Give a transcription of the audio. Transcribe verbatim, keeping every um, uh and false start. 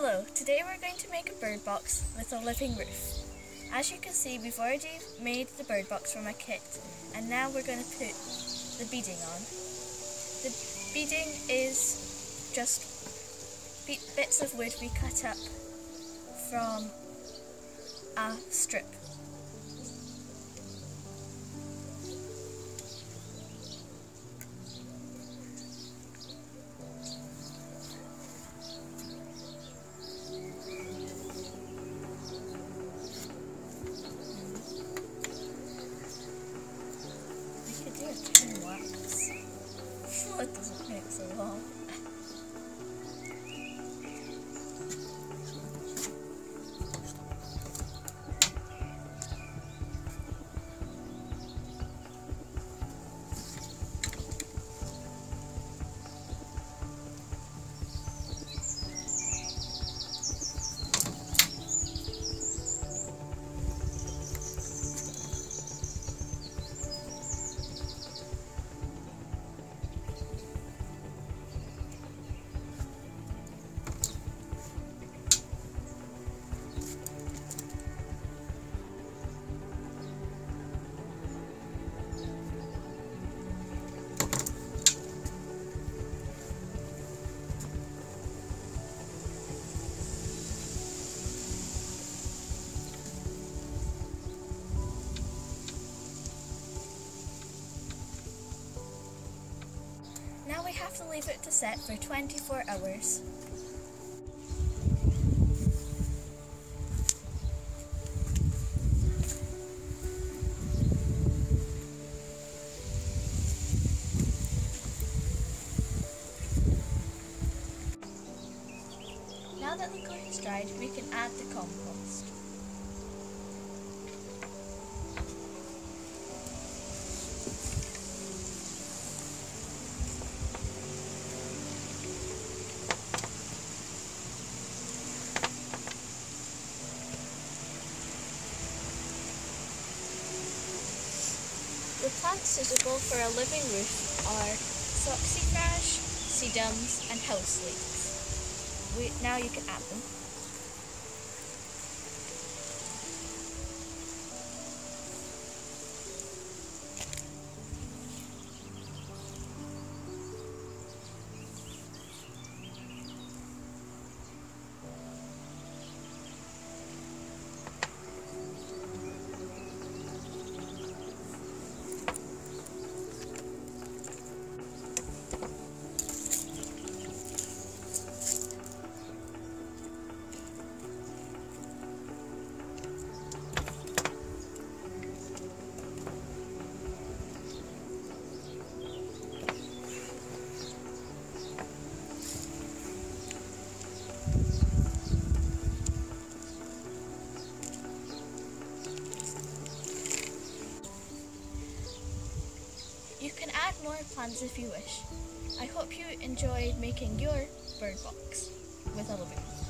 Hello, today we're going to make a bird box with a living roof. As you can see, we've already made the bird box from a kit, and now we're going to put the beading on. The beading is just bits of wood we cut up from a strip. Tin wax. What doesn't make so long? Now we have to leave it to set for twenty-four hours. Now that the corn is dried, we can add the compost. The plants suitable for a living roof are saxifrage, sedums and house leeks. We, now you can add them. You can add more plants if you wish. I hope you enjoyed making your bird box with a living room.